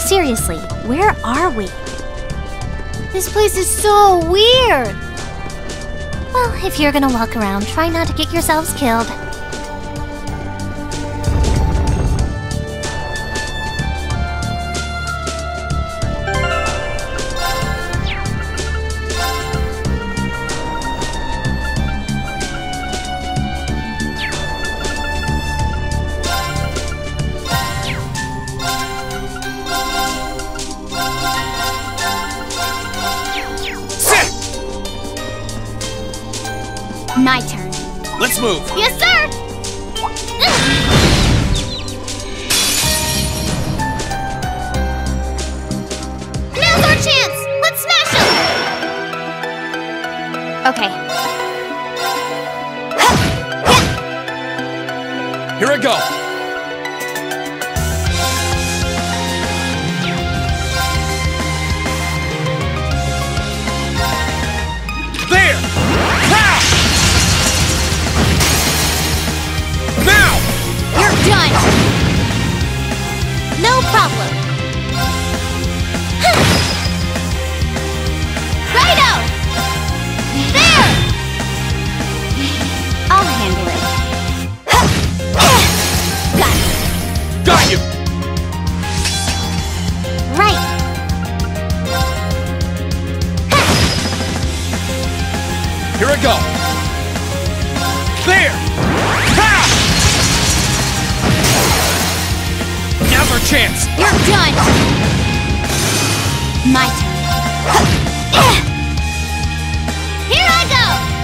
Seriously, where are we? This place is so weird! Well, if you're gonna walk around, try not to get yourselves killed. My turn. Let's move. Yes, sir! Now's our chance! Let's smash him! Okay. Here I go. There! Pow! Now! You're done! No problem. Righto! There! I'll handle it. Got it. Got you! Right. Here I go. There! Pow! Now's our chance. You're done! My turn. Here I go!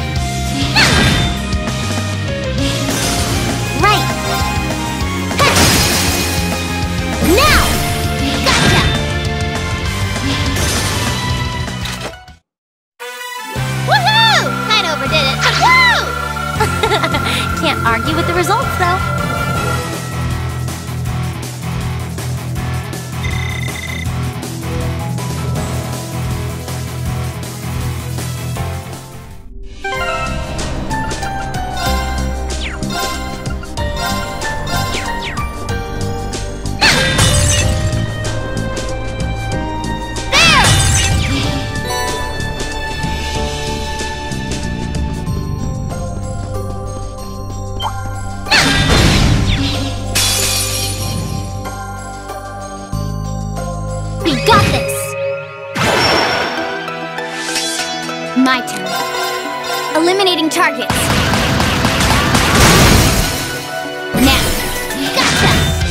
Right! Now! Gotcha! Woohoo! Kinda overdid it, but woo! Can't argue with the results, though. My turn. Eliminating targets. Now. Gotcha!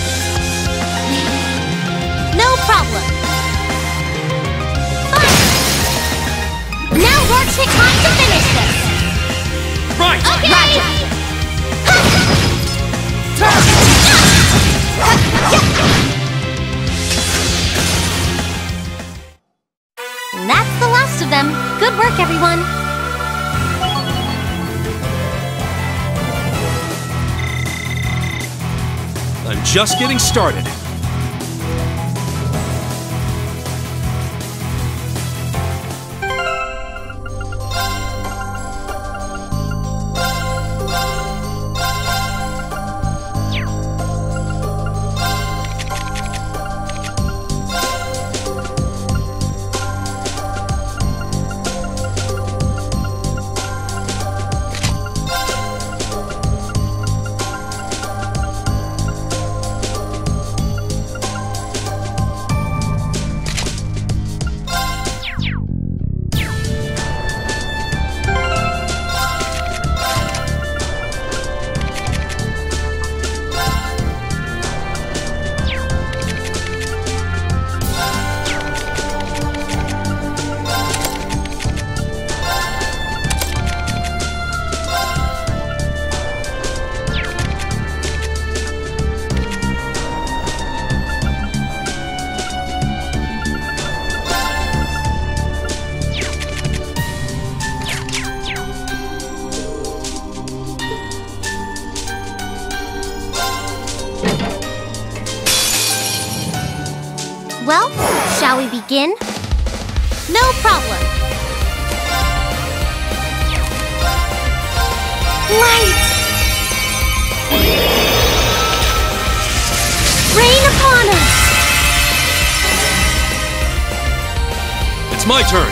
No problem. Fine. Now works it time to finish this. Right! Okay! That's the last of them. Good work, everyone. I'm just getting started. Well, shall we begin? No problem. Light! Rain upon us! It's my turn.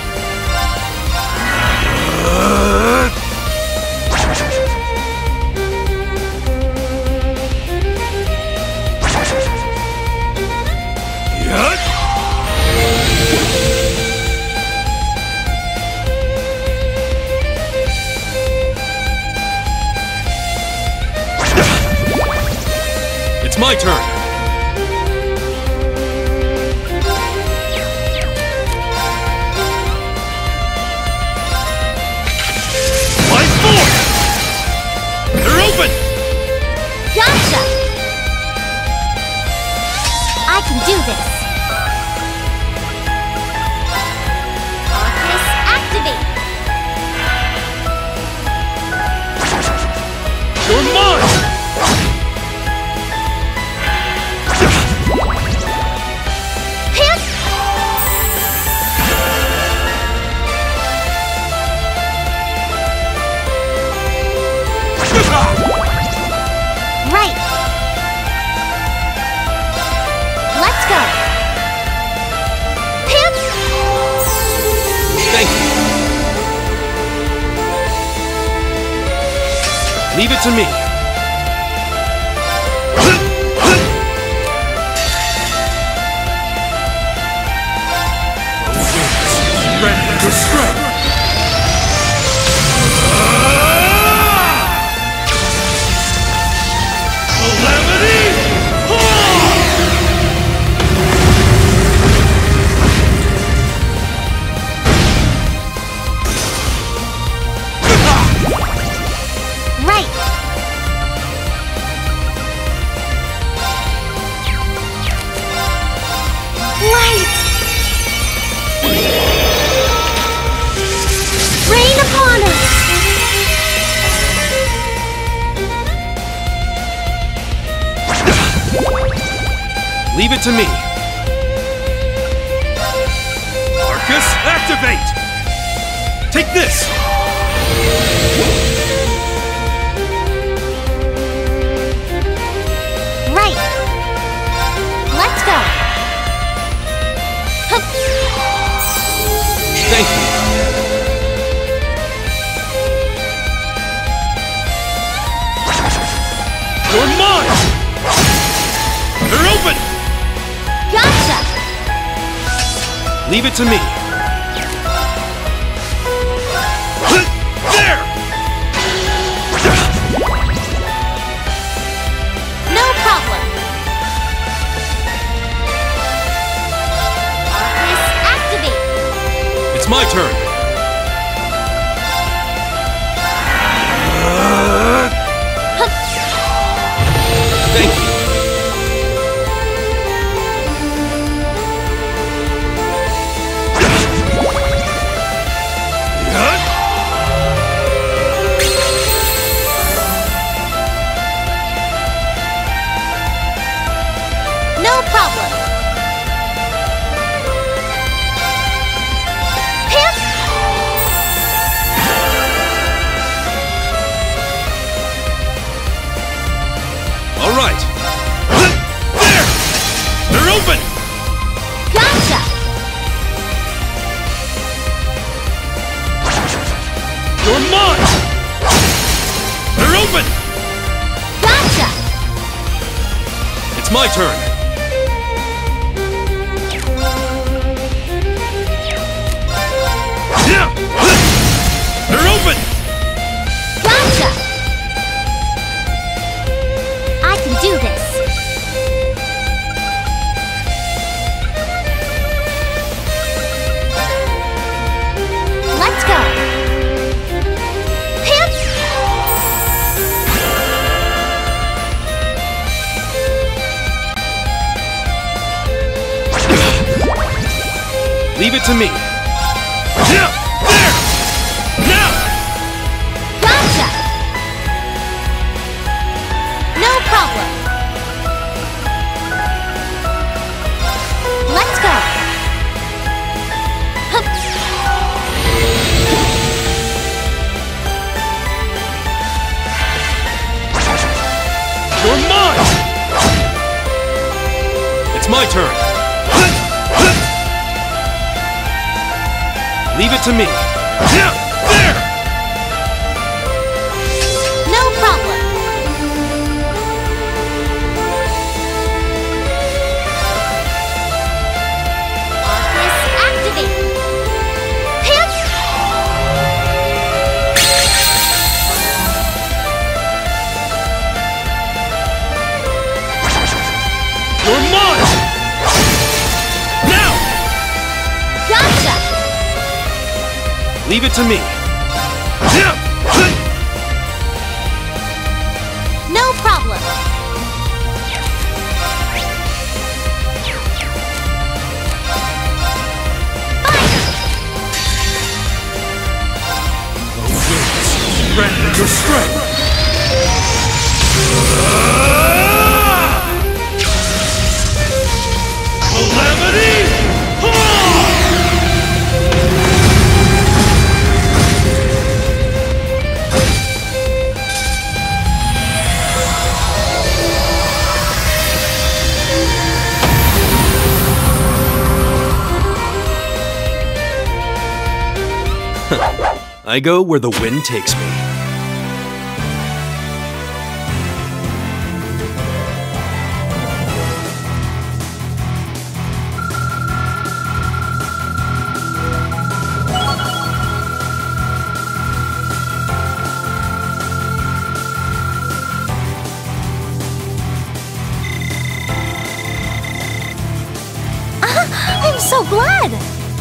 It's my turn. Life force! They're open! Gotcha! I can do this. Arcus, activate! You're mine! Hit! Right! Let's go! Hit! Thank you. Leave it to me. Ready to strike. Calamity! Right! Light! Rain upon us! Leave it to me. Arcus, activate! Take this! Right! Let's go! Hup. Thank you. You're mine! They're open! Gotcha! Leave it to me. There! No problem! Arcus, activate! It's my turn. Hup. Thank you. No problem! Hit! All right. There! They're open! Gotcha! You're mine! They're open! Gotcha! It's my turn. Yeah! They're open! Gotcha! I can do this. Let's go. Hit! Leave it to me. Yeah! There! Now! Gotcha! No problem. Let's go. Hup. You're mine! It's my turn. Leave it to me. Yeah, there! No problem. Arcus activate. Hip. You're mine! Now! Gotcha. Leave it to me. Yeah! No problem. Grant your strength! Calamity! I go where the wind takes me. I'm so glad.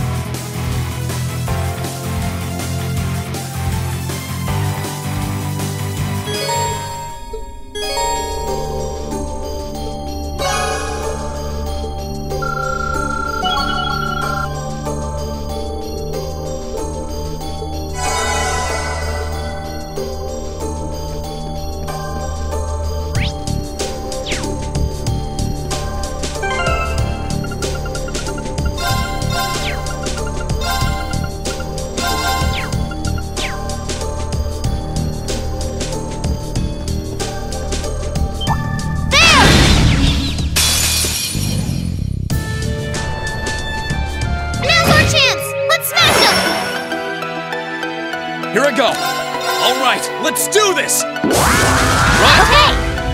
Here I go. All right, let's do this. Right. Okay.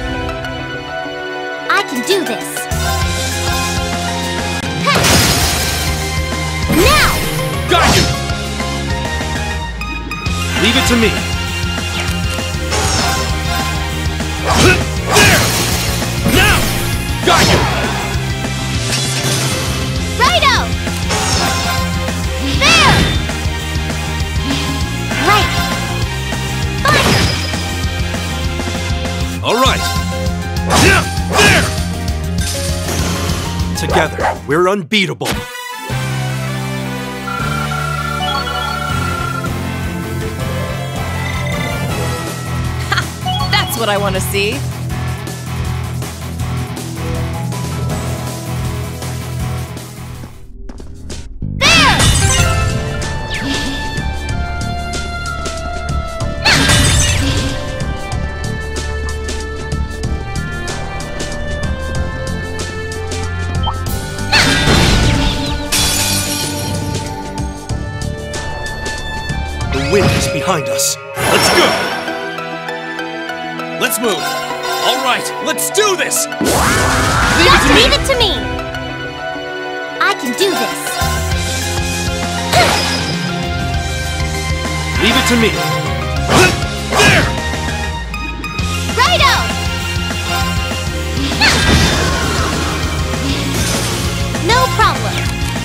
I can do this. Huh. Now. Got you. Leave it to me. There. Now. Got you. Righto. There. Right. Fire. All right. Yeah, there. Together, we're unbeatable. That's what I want to see. The wind is behind us. Let's go. Let's move. All right, let's do this. Just leave it to me. I can do this. Leave it to me. There. Righto. No problem.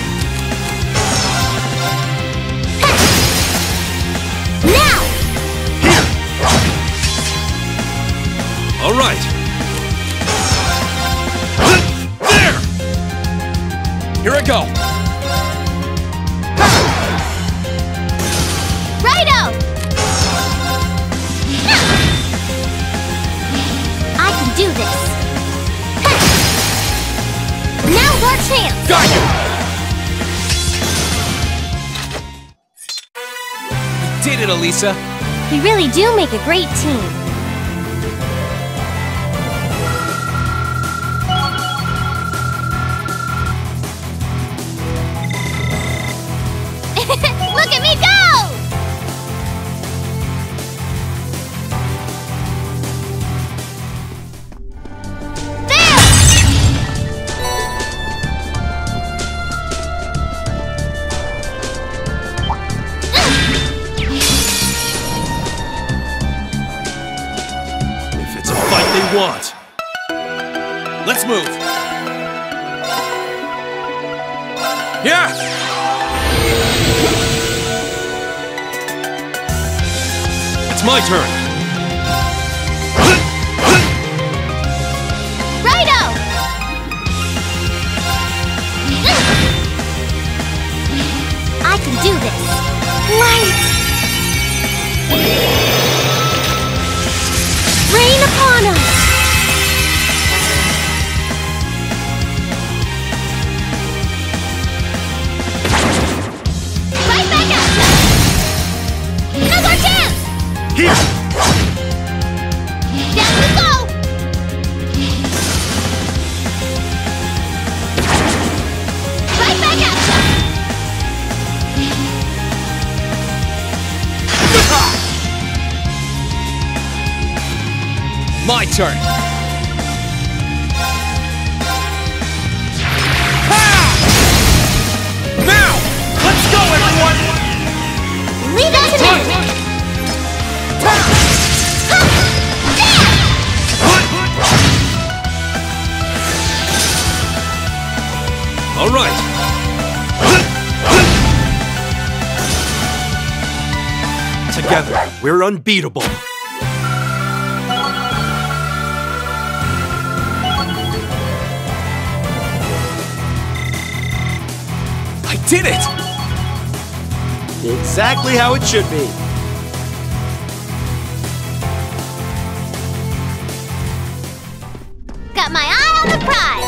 Now. Here. All right. There. Here I go. Righto. I can do this. Now's our chance. Got you. We did it, Alisa. We really do make a great team. Look at want. Let's move. Yeah! It's my turn. Righto! I can do this. Light! Rain upon us! Right back at ya! Now's our chance! Here! Down we go! Right back at ya! My turn. Now! Let's go, everyone! Leave it to me! All right. Together, we're unbeatable. I did it! Exactly how it should be. Got my eye on the prize!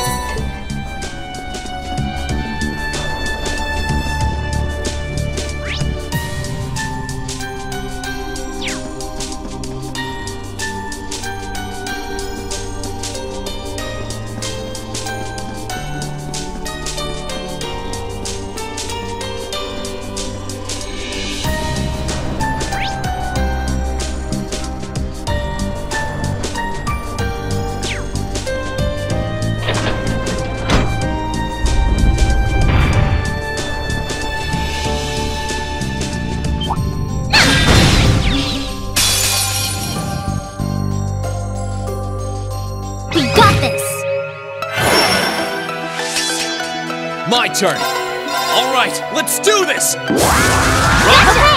My turn. All right, let's do this. Okay!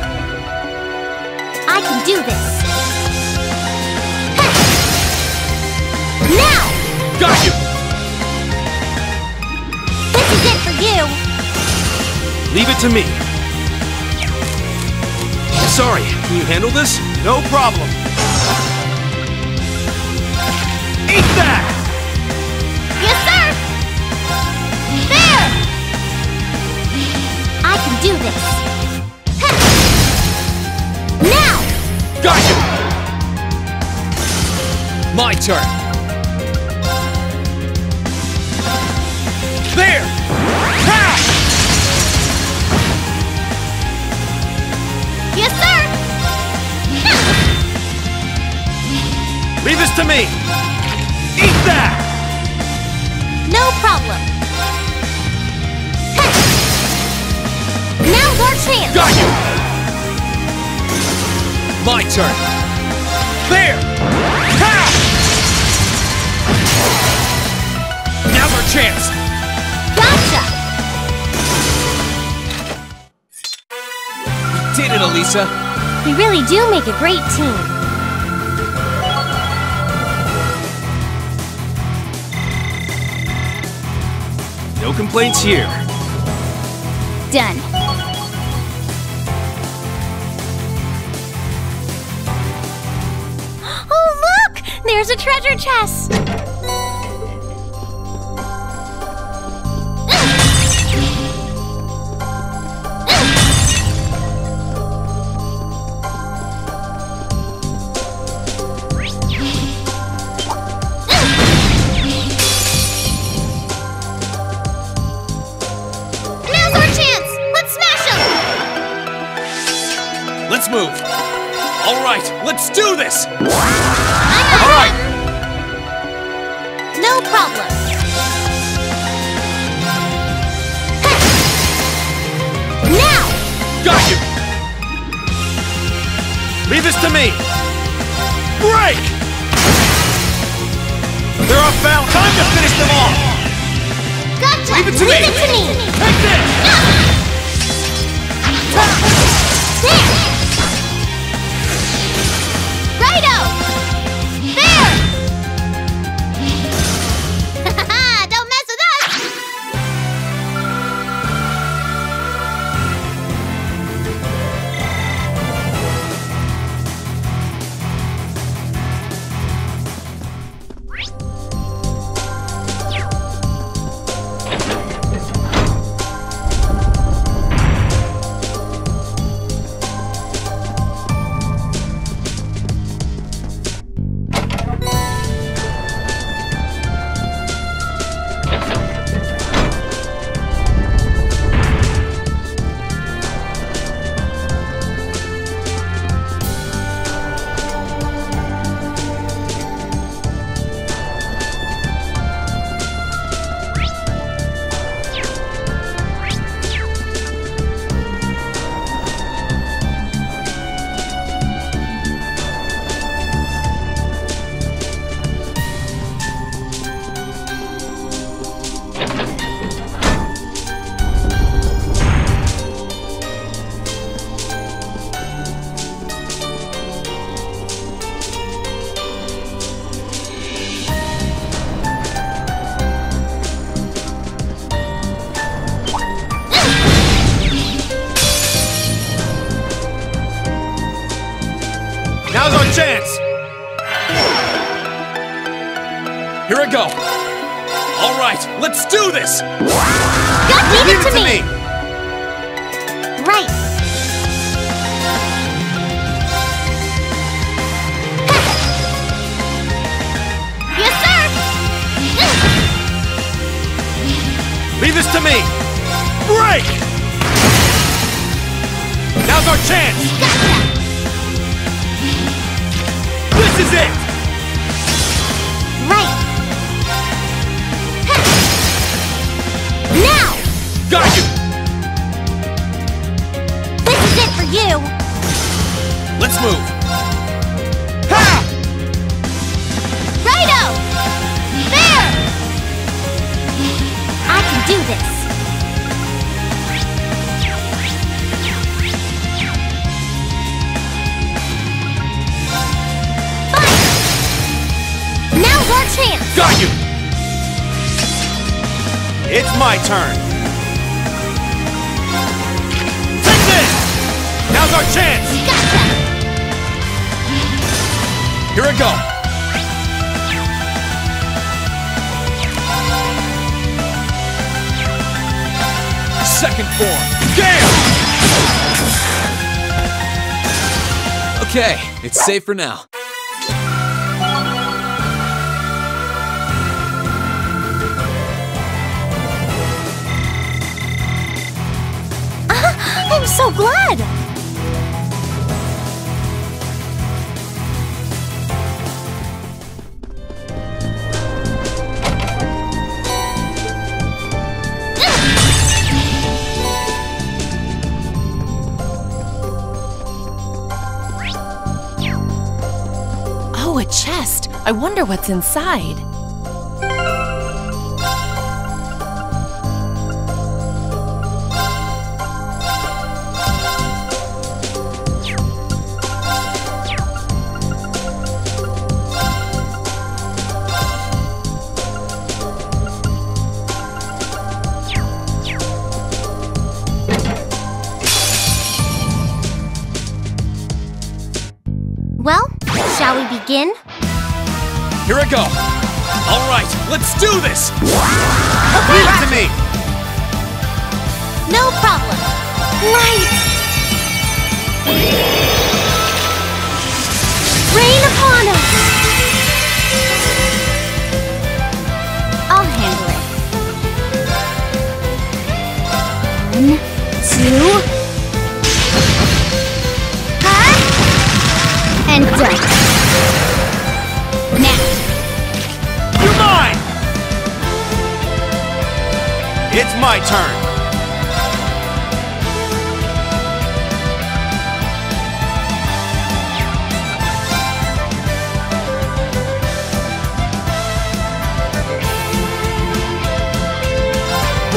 I can do this. Now! Got you. This is it for you. Leave it to me. Sorry, can you handle this? No problem. Eat that! Yes, sir! There! I can do this. Now! Got you! My turn. There! Ha! Yes, sir! Leave this to me! Eat that! No problem. Now's our chance. Got you! My turn. There! Ha! Now's our chance. Gotcha! We did it, Alisa. We really do make a great team. No complaints here. Done. Oh, look! There's a treasure chest! Now's our chance! Let's smash them! Let's move. All right, let's do this. I got All right. it! No problem. Now! Got you. Leave this to me. Break! tough battle. Time to finish them off. Gotcha! Leave it to me! Take this! There! Righto! There! Don't mess with us! Now's our chance. Here I go. All right, let's do this. Leave it to me! Right. Yes, sir! Leave this to me. Break! Now's our chance. Gotcha! This is it. Right. Now! Got you. This is it for you! Let's move. Ha! Righto! There! I can do this! Fire! Now's our chance! Got you. It's my turn. Take this. Now's our chance. Gotcha! Here I go. Second form. Gale! Okay, it's safe for now. I'm so glad! Oh, a chest. I wonder what's inside. Well, shall we begin? Here I go. All right, let's do this. Leave it to me. No problem! Right! Rain upon us! I'll handle it. 1, 2... and done. Now. You're mine. It's my turn.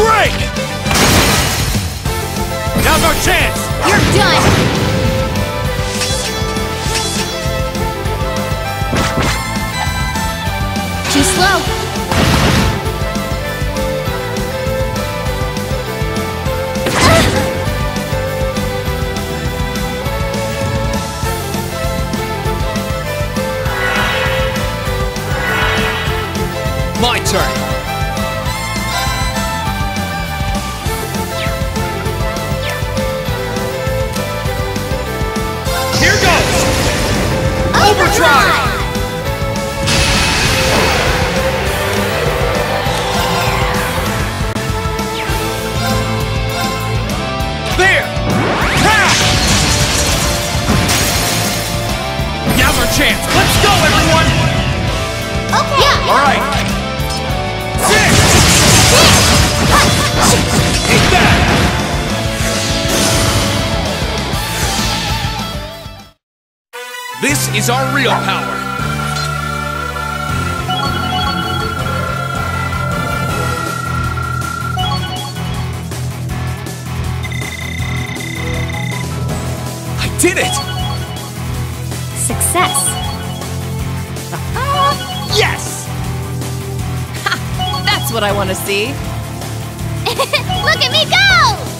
Break! Now's our chance! You're done! Too slow. My turn. Here goes! Overdrive! There! Ha! Now's our chance! Let's go, everyone! Okay. Yeah. All right. Eat that! This is our real power. I did it! Success. Yes! That's what I want to see. Look at me go!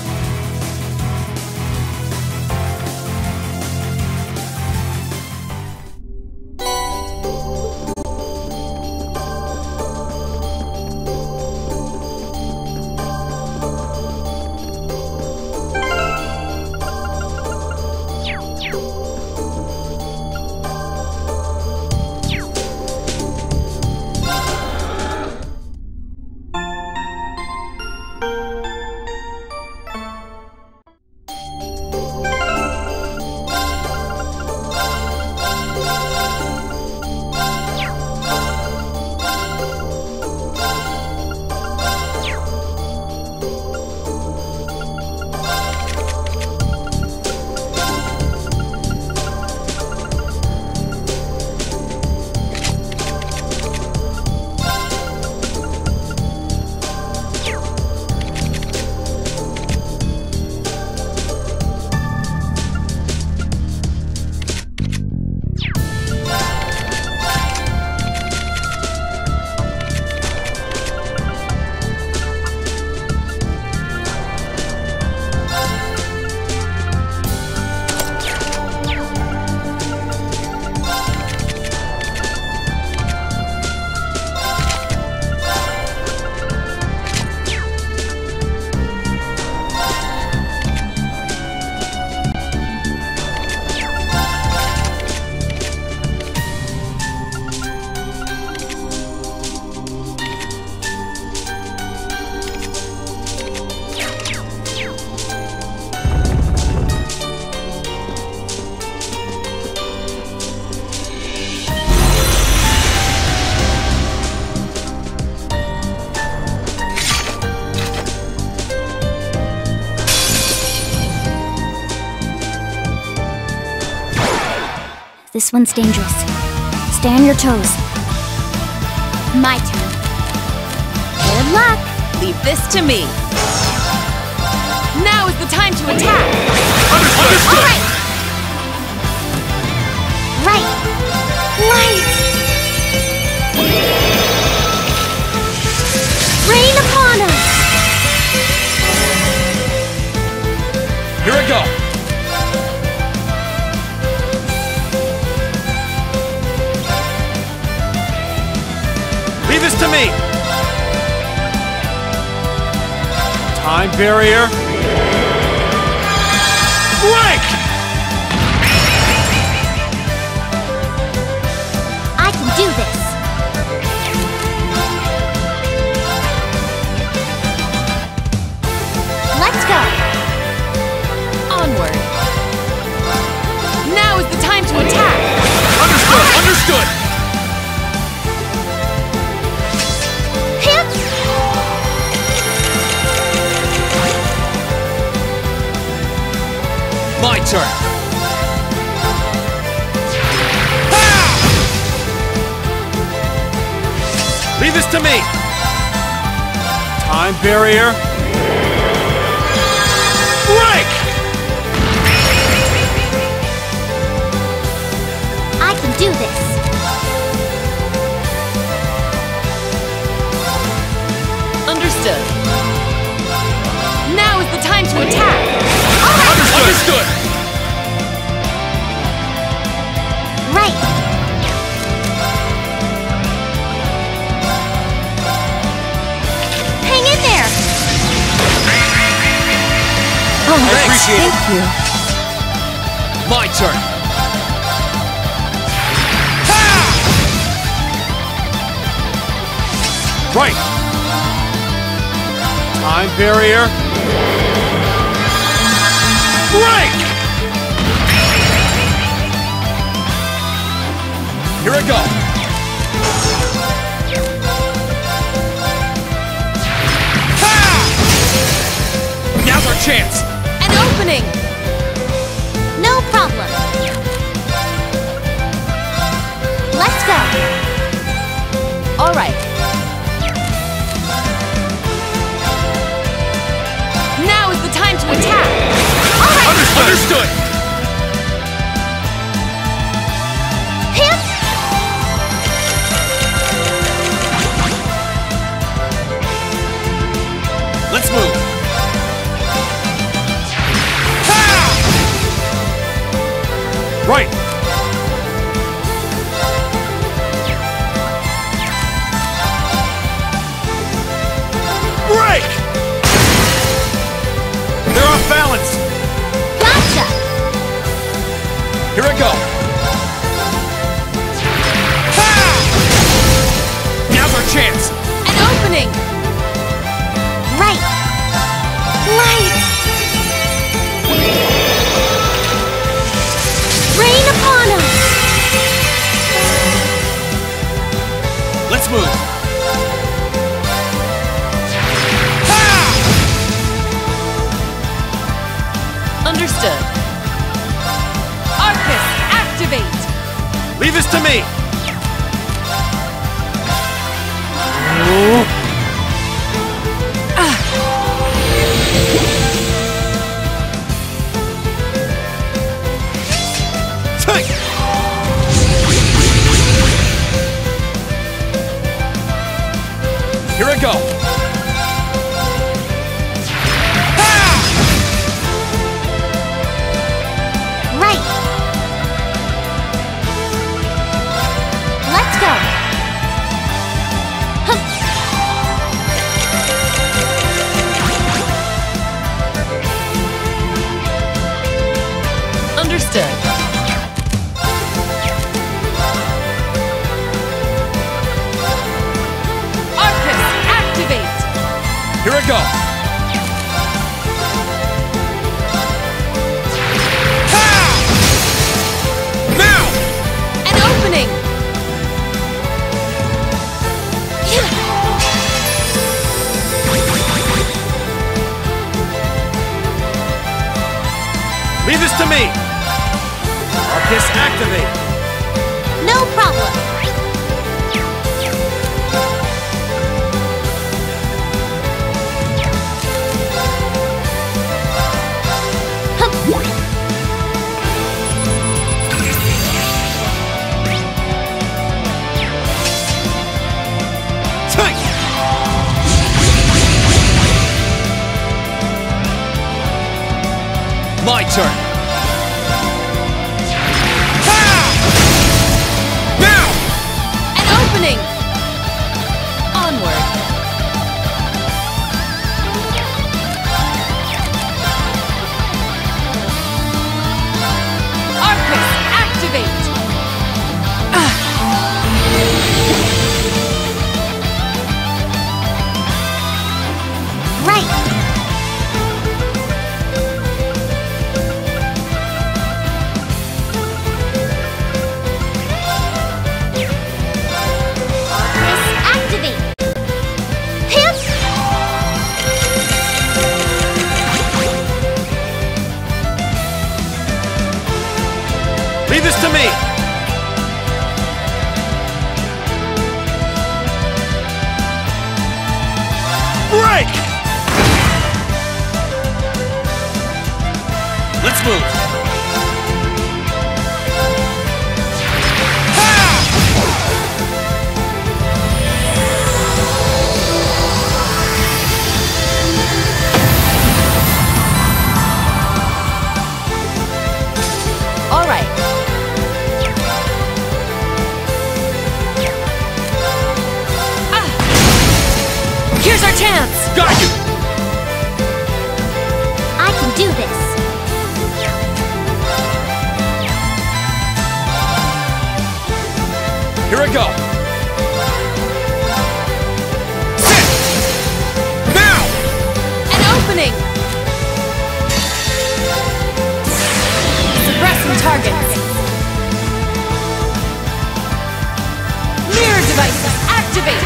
This one's dangerous. Stay on your toes. My turn. Good luck. Leave this to me. Now is the time to attack. Understood! All right. Right. Light. Rain upon us. Here I go. Leave this to me! Time barrier. Break! I can do this. Let's go. Onward. Now is the time to attack. Understood! Understood! My turn. Leave this to me! Time barrier. do this. Understood. Now is the time to attack. Understood! Right. Hang in there. Oh, I appreciate it. thank you. My turn! Right! Time barrier. Break! Here I go! Now's our chance! An opening! No problem. Let's go. All right. Now is the time to attack. All right. Understood! Him. Let's move! Right! Break! They're off balance! Gotcha. Here I go! Now's our chance! An opening! Right. Light. Rain upon us. Let's move! Understood. Arcus, activate! Leave this to me! Take! Here I go! Right. Let's go. Hup. Understood. Arcus, activate! Here I go! Now! An opening! Leave this to me! Arcus, activate! No problem. Hup. Take! My turn! Now! An opening! Onward! Arcus, activate! Right. got you! I can do this. Here I go! Sit! Now! An opening! Suppressing targets. Mirror devices activate!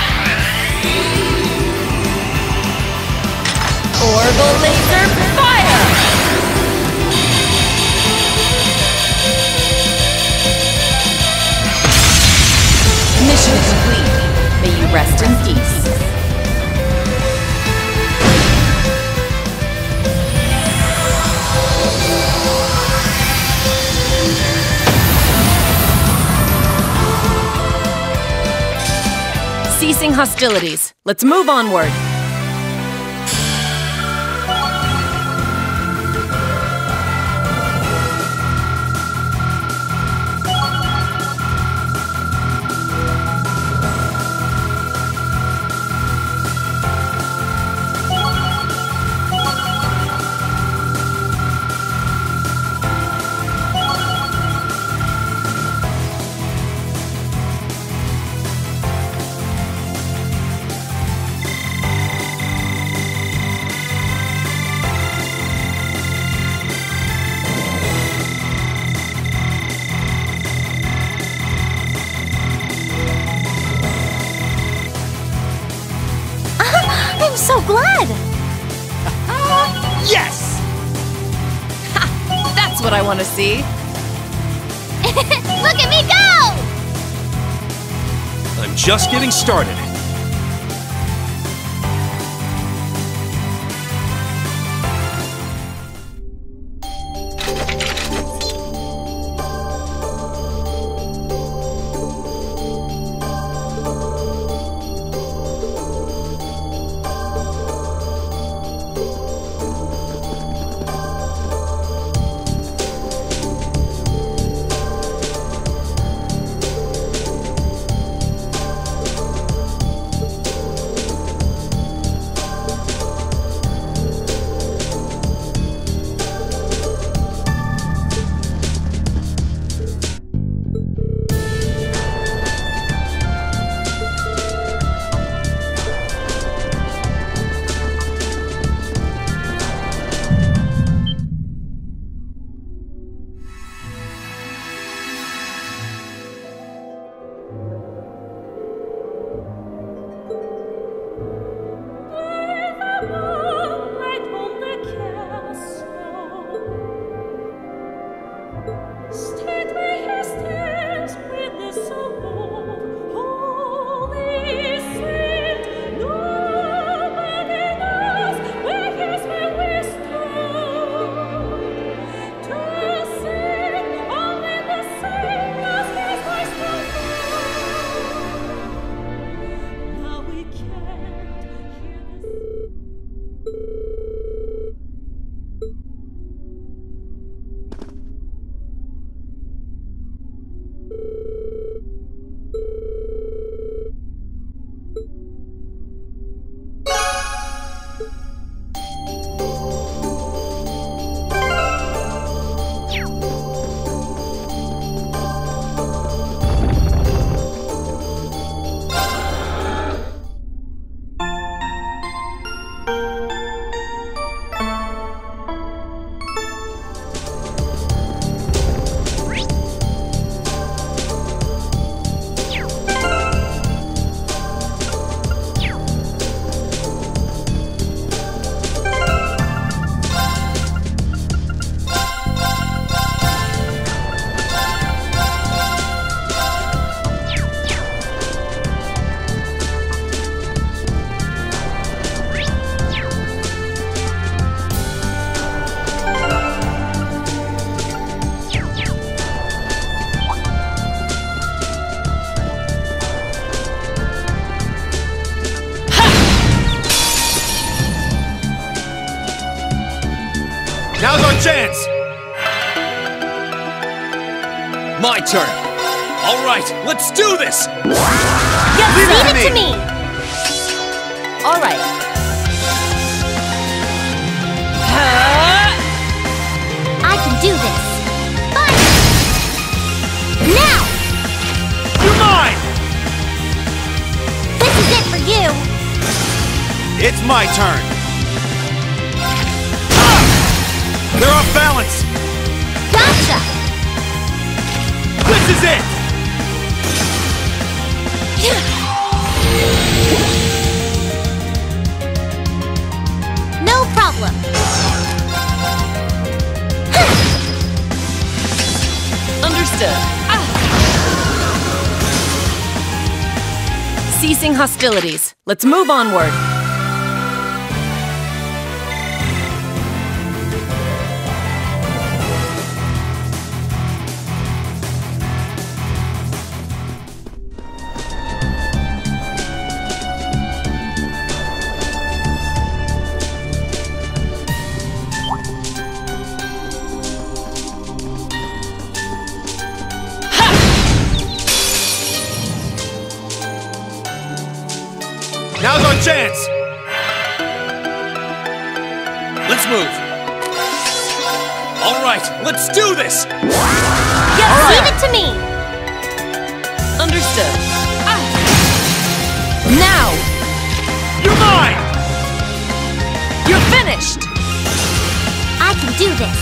Orbital laser fire! Mission complete. May you rest in peace. Ceasing hostilities. Let's move onward. I'm so glad! Yes! Ha! That's what I want to see. Look at me go! I'm just getting started. Now's our chance! My turn. All right, let's do this. Yes, leave it to me! All right. It's my turn. Ah! They're off balance. Gotcha! This is it! No problem. Understood. Ceasing hostilities. Let's move onward. Now's our chance! Let's move. All right, let's do this! Yes, leave it to me! Understood. Now! You're mine! You're finished! I can do this.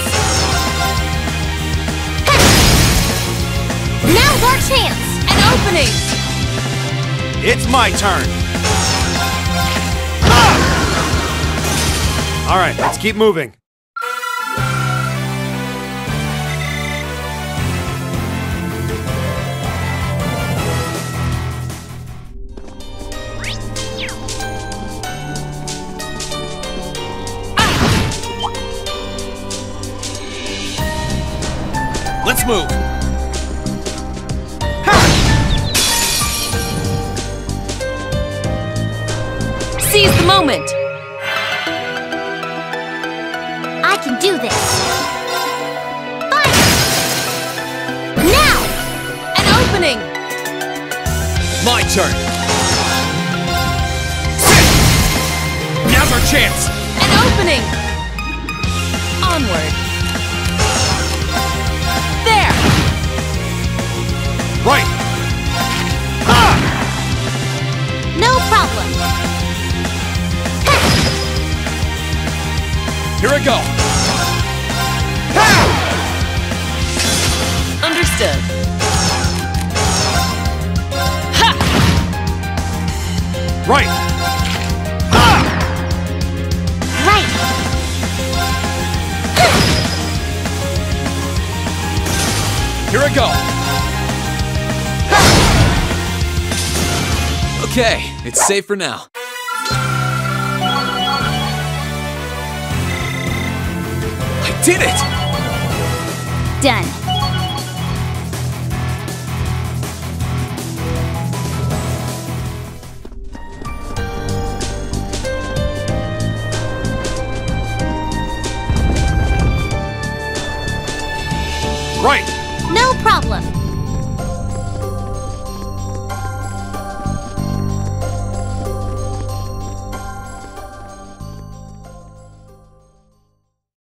Now's our chance! An opening! It's my turn. All right, let's keep moving. Let's move. Seize the moment! I can do this. Fire! Now! An opening! My turn. Now's our chance. An opening! Onward. There! Right! Ah! No problem. Here I go. Understood. Ha! Right! Ah! Right. Here I go. Okay, it's safe for now. I did it! Done. Right! No problem.